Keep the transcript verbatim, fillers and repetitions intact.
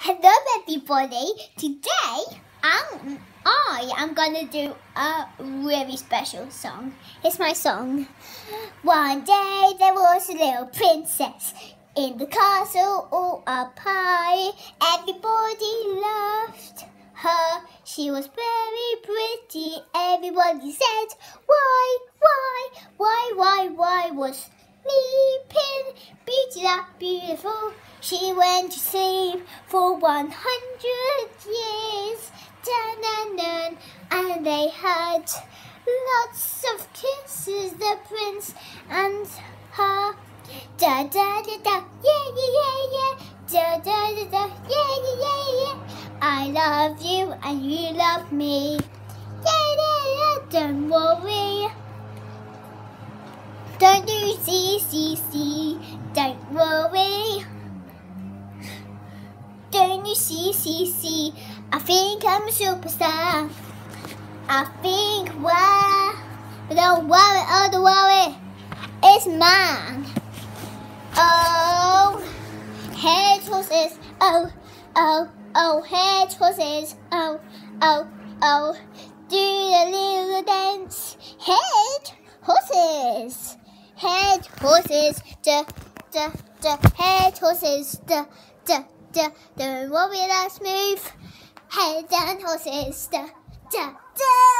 Hello everybody, today I'm, I am going to do a really special song. It's my song. One day there was a little princess in the castle all up high. Everybody loved her, she was very pretty. Everybody said, why, why, why, why, why was sleeping beauty that beautiful? She went to sleep for one hundred years, dun, dun, dun, and they had lots of kisses, the prince and her. Da da da da, yeah yeah yeah yeah, da da da da, yeah yeah yeah yeah. I love you and you love me. Yeah yeah yeah, don't worry. Don't you see, see, see? Don't worry. Don't you see, see, see? I think I'm a superstar. I think, well, but don't worry, oh, don't worry. It's mine. Oh, head horses. Oh, oh, oh, head horses. Oh, oh, oh. Do the little dance. Head horses. Head horses. Da, da, da. Head horses. Da, da. Don't worry, let's move. Head down horses. Da, da, da.